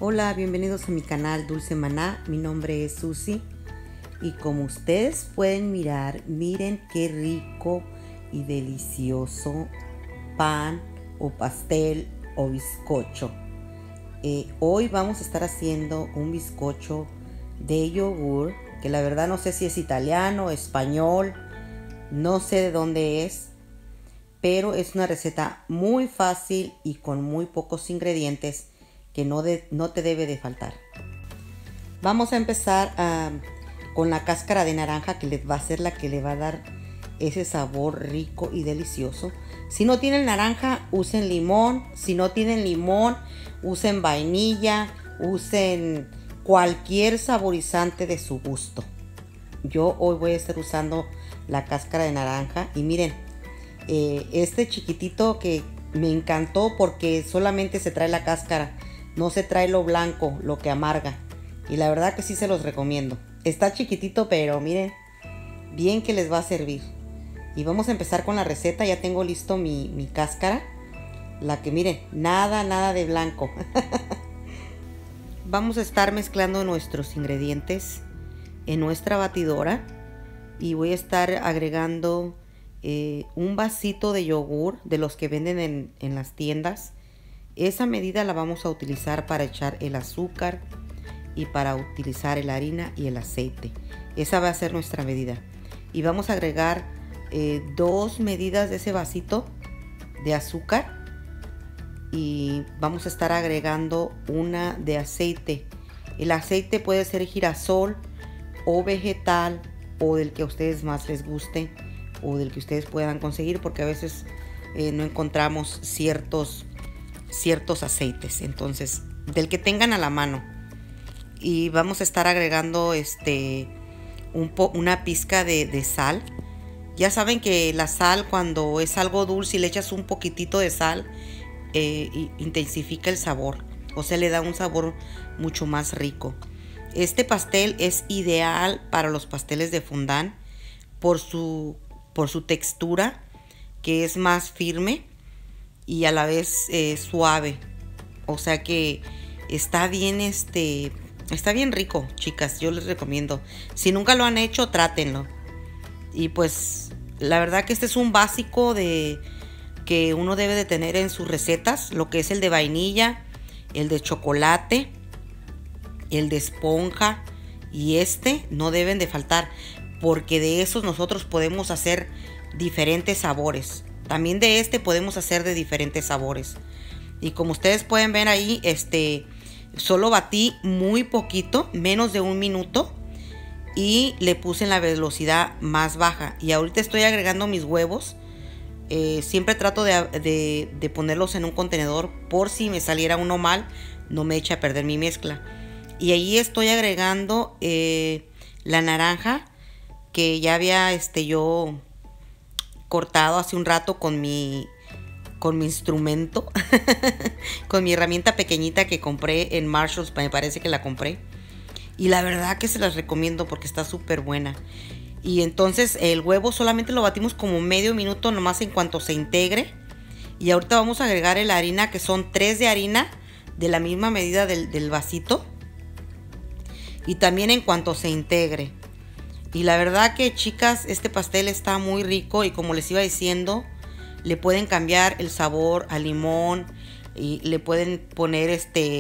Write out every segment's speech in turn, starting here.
Hola, bienvenidos a mi canal Dulce Maná. Mi nombre es Susi y como ustedes pueden mirar, miren qué rico y delicioso pan o pastel o bizcocho. Hoy vamos a estar haciendo un bizcocho de yogur, que la verdad no sé si es italiano, español, no sé de dónde es, pero es una receta muy fácil y con muy pocos ingredientes que no te debe de faltar. Vamos a empezar con la cáscara de naranja, que va a ser la que le va a dar ese sabor rico y delicioso. Si no tienen naranja, usen limón. Si no tienen limón, usen vainilla, usen cualquier saborizante de su gusto. Yo hoy voy a estar usando la cáscara de naranja y miren, este chiquitito que me encantó porque solamente se trae la cáscara, no se trae lo blanco, lo que amarga, y la verdad que sí se los recomiendo. Está chiquitito, pero miren bien que les va a servir. Y vamos a empezar con la receta. Ya tengo listo mi cáscara, la que miren, nada de blanco. Vamos a estar mezclando nuestros ingredientes en nuestra batidora y voy a estar agregando un vasito de yogur de los que venden en las tiendas. Esa medida la vamos a utilizar para echar el azúcar y para utilizar la harina y el aceite. Esa va a ser nuestra medida. Y vamos a agregar 2 medidas de ese vasito de azúcar y vamos a estar agregando una de aceite. El aceite puede ser girasol o vegetal o del que a ustedes más les guste o del que ustedes puedan conseguir, porque a veces no encontramos ciertos aceites, entonces del que tengan a la mano. Y vamos a estar agregando una pizca de sal. Ya saben que la sal, cuando es algo dulce y le echas un poquitito de sal, intensifica el sabor, o sea, le da un sabor mucho más rico. Este pastel es ideal para los pasteles de fondant por su textura, que es más firme y a la vez suave, o sea que está bien rico, chicas. Yo les recomiendo, si nunca lo han hecho, trátenlo. Y pues la verdad que este es un básico que uno debe de tener en sus recetas, lo que es el de vainilla, el de chocolate, el de esponja, y no deben de faltar, porque de esos nosotros podemos hacer diferentes sabores. También de podemos hacer de diferentes sabores. Y como ustedes pueden ver ahí, solo batí muy poquito, menos de 1 minuto, y le puse en la velocidad más baja. Y ahorita estoy agregando mis huevos. Siempre trato de ponerlos en un contenedor por si me saliera uno mal, no me eche a perder mi mezcla. Y ahí estoy agregando la naranja que ya había yo cortado hace un rato con mi instrumento, con mi herramienta pequeñita que compré en Marshalls, me parece que la compré. Y la verdad que se las recomiendo porque está súper buena. Y entonces el huevo solamente lo batimos como medio minuto nomás en cuanto se integre. Y ahorita vamos a agregar la harina, que son 3 de harina de la misma medida del vasito. Y también en cuanto se integre. Y la verdad que, chicas, este pastel está muy rico y como les iba diciendo, le pueden cambiar el sabor a limón y le pueden poner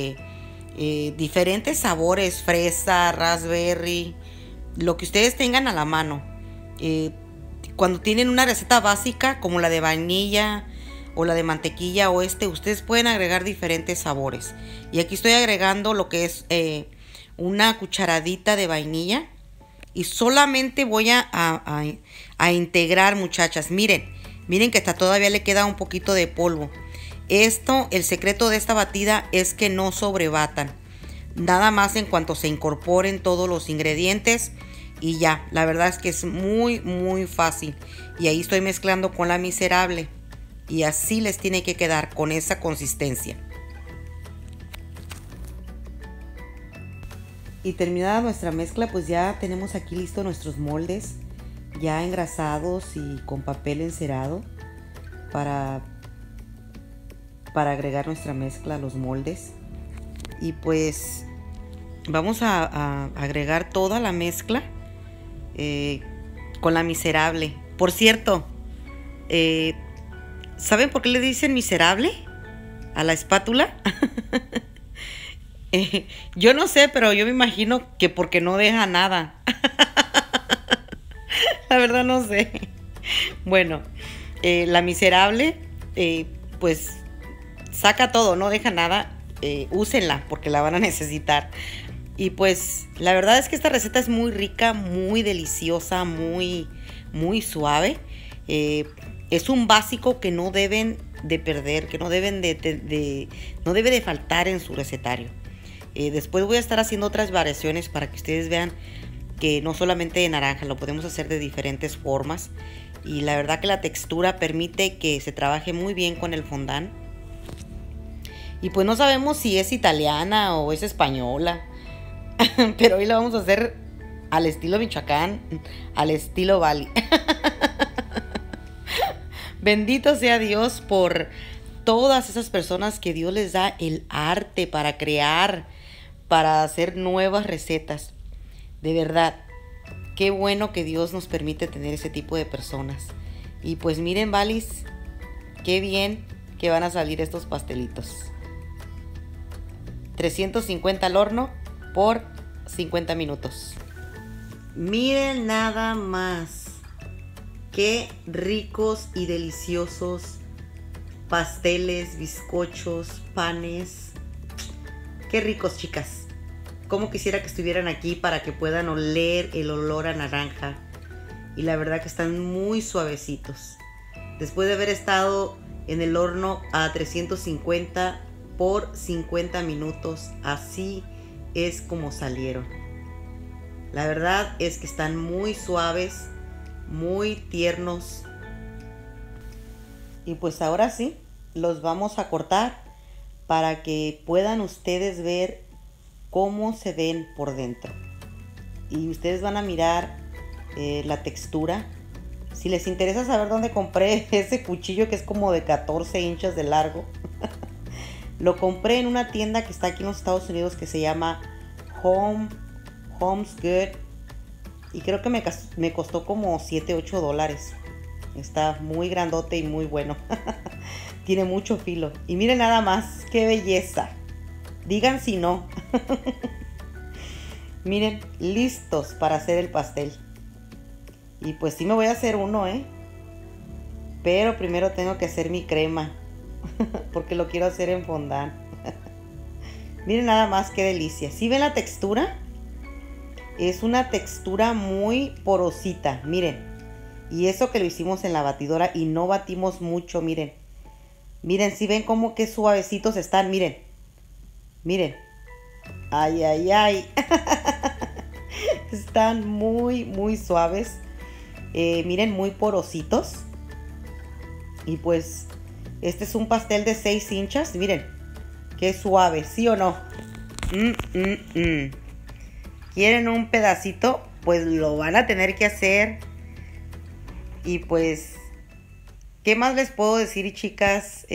diferentes sabores, fresa, raspberry, lo que ustedes tengan a la mano. Cuando tienen una receta básica como la de vainilla o la de mantequilla o ustedes pueden agregar diferentes sabores. Y aquí estoy agregando lo que es una cucharadita de vainilla. Y solamente voy a integrar, muchachas. Miren que hasta todavía le queda un poquito de polvo. El secreto de esta batida es que no sobrebatan. Nada más en cuanto se incorporen todos los ingredientes y ya. La verdad es que es muy fácil. Y ahí estoy mezclando con la miserable. Y así les tiene que quedar, con esa consistencia. Y terminada nuestra mezcla, pues ya tenemos aquí listos nuestros moldes, ya engrasados y con papel encerado para agregar nuestra mezcla a los moldes. Y pues vamos a agregar toda la mezcla con la miserable. Por cierto, ¿saben por qué le dicen miserable a la espátula? Yo no sé, pero yo me imagino que porque no deja nada. La verdad no sé. Bueno, la miserable, pues saca todo, no deja nada. Úsenla porque la van a necesitar. Y pues la verdad es que esta receta es muy rica, muy deliciosa, muy suave. Es un básico que no deben de perder, que no deben no debe de faltar en su recetario. Después voy a estar haciendo otras variaciones para que ustedes vean que no solamente de naranja, lo podemos hacer de diferentes formas. Y la verdad que la textura permite que se trabaje muy bien con el fondant. Y pues no sabemos si es italiana o es española. Pero hoy la vamos a hacer al estilo Michoacán, al estilo Bali. Bendito sea Dios por todas esas personas que Dios les da el arte para crear, para hacer nuevas recetas. De verdad, qué bueno que Dios nos permite tener ese tipo de personas. Y pues miren, Balis, qué bien que van a salir estos pastelitos. 350 al horno por 50 minutos. Miren nada más. Qué ricos y deliciosos pasteles, bizcochos, panes. Qué ricos, chicas. Cómo quisiera que estuvieran aquí para que puedan oler el olor a naranja. Y la verdad que están muy suavecitos. Después de haber estado en el horno a 350 por 50 minutos, así es como salieron. La verdad es que están muy suaves, muy tiernos. Y pues ahora sí, los vamos a cortar para que puedan ustedes ver cómo se ven por dentro. Y ustedes van a mirar la textura. Si les interesa saber dónde compré ese cuchillo que es como de 14 inches de largo, lo compré en una tienda que está aquí en los Estados Unidos que se llama Home's Good. Y creo que me costó como $7-8. Está muy grandote y muy bueno. Tiene mucho filo. Y miren nada más, qué belleza. Digan si no. Miren, listos para hacer el pastel. Y pues sí me voy a hacer uno, pero primero tengo que hacer mi crema. Porque lo quiero hacer en fondant. Miren nada más qué delicia. ¿Sí ven la textura? Es una textura muy porosita, miren. Y eso que lo hicimos en la batidora y no batimos mucho, miren. Miren, si ven cómo que suavecitos están, miren. Miren. Ay, ay, ay. Están muy suaves. Miren, muy porositos. Y pues, este es un pastel de 6 inchas. Miren, qué suave, ¿sí o no? ¿Quieren un pedacito? Pues lo van a tener que hacer. Y pues, ¿qué más les puedo decir, chicas?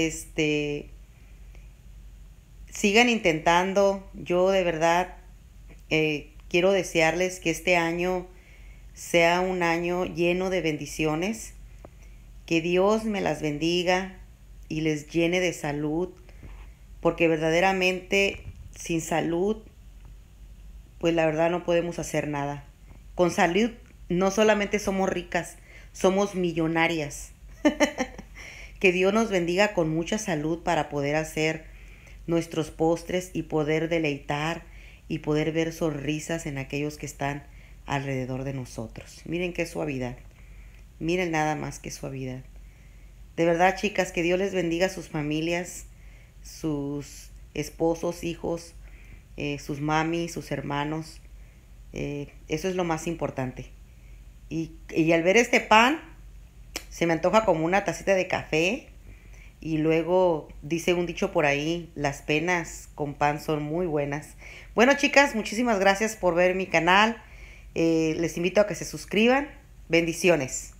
Sigan intentando. Yo de verdad quiero desearles que este año sea un año lleno de bendiciones. Que Dios me las bendiga y les llene de salud. Porque verdaderamente sin salud, pues la verdad no podemos hacer nada. Con salud no solamente somos ricas, somos millonarias. Que Dios nos bendiga con mucha salud para poder hacer nuestros postres y poder deleitar y poder ver sonrisas en aquellos que están alrededor de nosotros. Miren qué suavidad. Miren nada más qué suavidad. De verdad, chicas, que Dios les bendiga a sus familias, sus esposos, hijos, sus mamis, sus hermanos. Eso es lo más importante. Y al ver este pan, se me antoja como una tacita de café. Y luego dice un dicho por ahí, las penas con pan son muy buenas. Bueno, chicas, muchísimas gracias por ver mi canal. Les invito a que se suscriban. Bendiciones.